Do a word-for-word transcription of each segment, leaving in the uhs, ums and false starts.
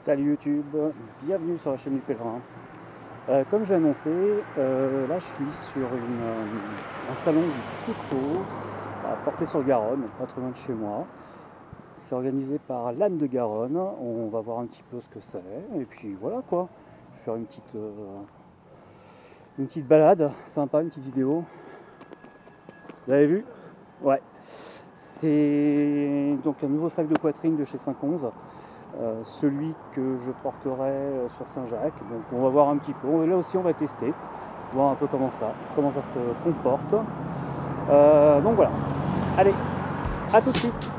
Salut YouTube, bienvenue sur la chaîne du Pèlerin. Euh, comme j'ai annoncé, euh, là je suis sur une, euh, un salon du couteau à Portée-sur-Garonne, pas trop loin de chez moi. C'est organisé par l'Âne de Garonne, on va voir un petit peu ce que c'est, et puis voilà quoi. Je vais faire une petite, euh, une petite balade, sympa, une petite vidéo. Vous avez vu? Ouais. C'est donc un nouveau sac de poitrine de chez cinq onze. Euh, celui que je porterai sur Saint-Jacques. Donc on va voir un petit peu. Là aussi on va tester, voir un peu comment ça, comment ça se comporte. Euh, donc voilà. Allez, à tout de suite.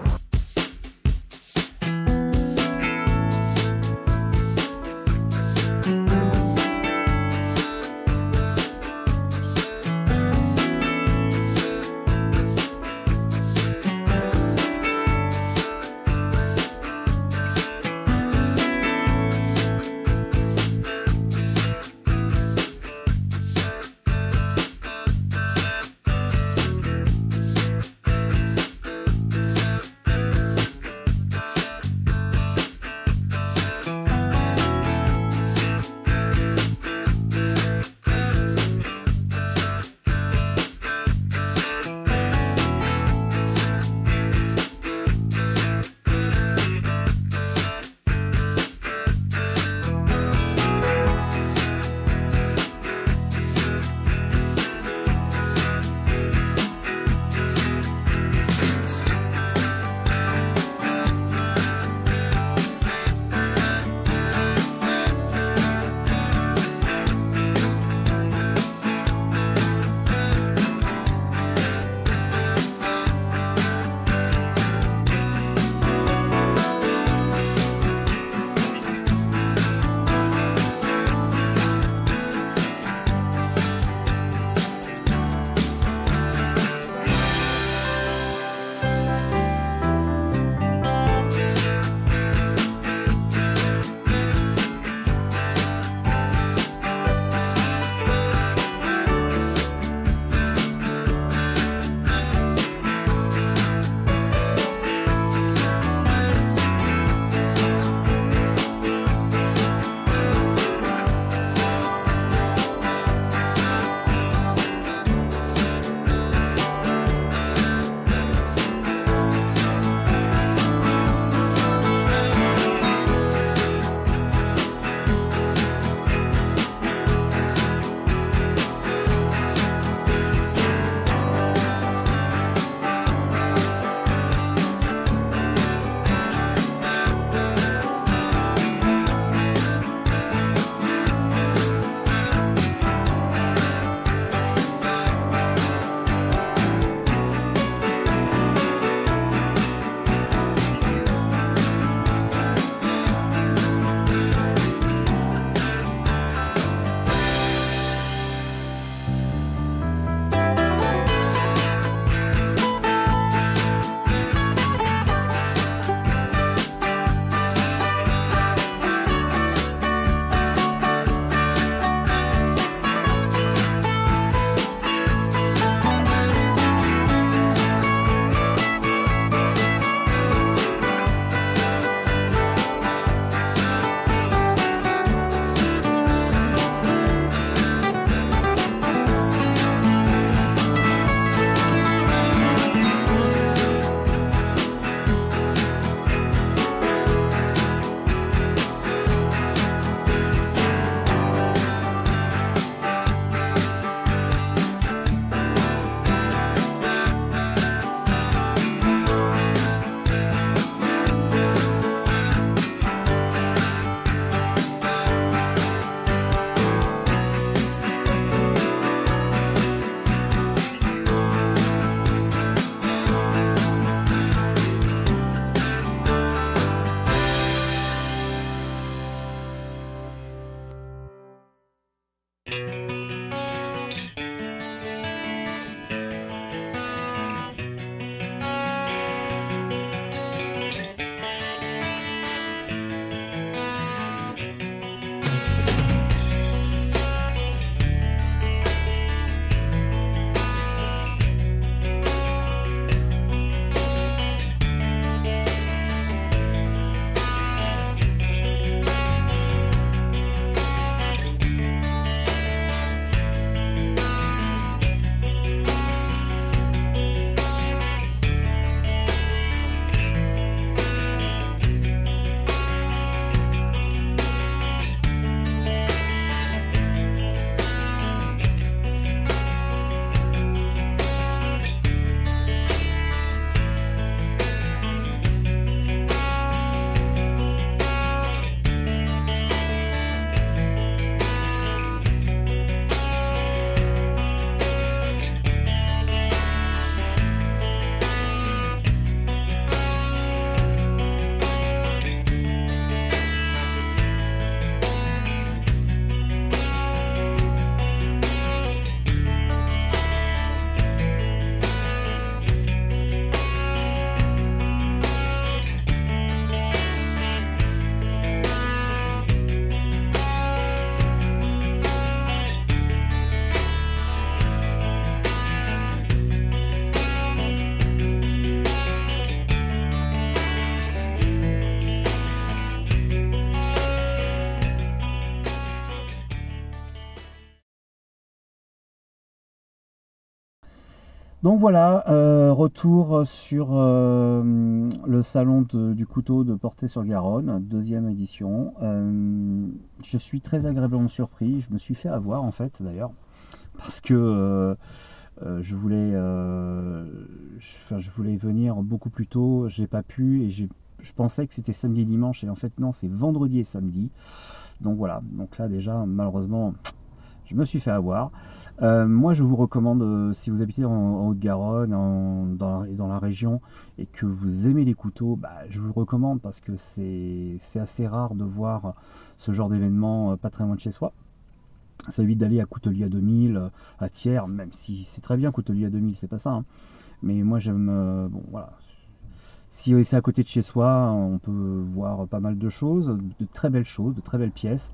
Donc voilà, euh, retour sur euh, le salon de, du couteau de Portet-sur-Garonne, deuxième édition. Euh, je suis très agréablement surpris, je me suis fait avoir en fait d'ailleurs, parce que euh, euh, je, voulais, euh, je, enfin, je voulais venir beaucoup plus tôt, j'ai pas pu et j'ai je pensais que c'était samedi et dimanche et en fait non, c'est vendredi et samedi. Donc voilà, donc là déjà malheureusement je me suis fait avoir. Euh, moi je vous recommande, euh, si vous habitez en, en Haute-Garonne, dans, la, dans la région et que vous aimez les couteaux, bah, je vous le recommande parce que c'est assez rare de voir ce genre d'événement euh, pas très loin de chez soi. Ça évite d'aller à Coutelier à deux mille, à Thiers, même si c'est très bien Coutelier à deux mille, c'est pas ça. Hein. Mais moi j'aime, euh, bon voilà. Si c'est à côté de chez soi, on peut voir pas mal de choses, de très belles choses, de très belles pièces.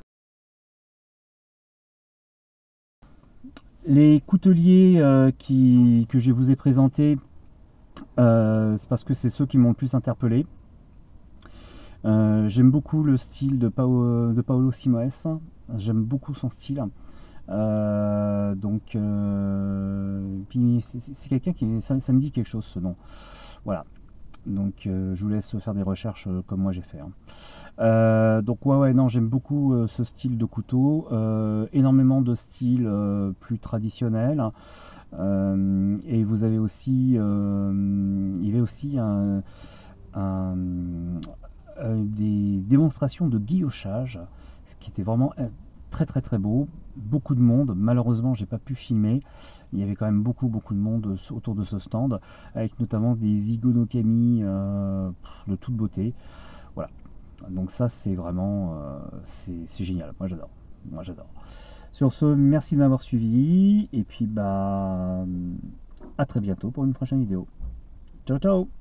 Les couteliers euh, qui, que je vous ai présentés, euh, c'est parce que c'est ceux qui m'ont le plus interpellé. Euh, J'aime beaucoup le style de, Paolo, de Paolo Simoes, j'aime beaucoup son style. Euh, donc, euh, c'est quelqu'un qui, ça, ça me dit quelque chose ce nom. Voilà. Donc euh, je vous laisse faire des recherches euh, comme moi j'ai fait. Hein. Euh, donc ouais ouais non j'aime beaucoup euh, ce style de couteau, euh, énormément de styles euh, plus traditionnels. Euh, et vous avez aussi, euh, il y avait aussi un, un, un, des démonstrations de guillochage, ce qui était vraiment très très très beau, beaucoup de monde, malheureusement j'ai pas pu filmer, il y avait quand même beaucoup beaucoup de monde autour de ce stand, avec notamment des igonokami euh, de toute beauté, voilà, donc ça c'est vraiment, euh, c'est génial, moi j'adore, moi j'adore. Sur ce, merci de m'avoir suivi, et puis bah à très bientôt pour une prochaine vidéo. Ciao ciao.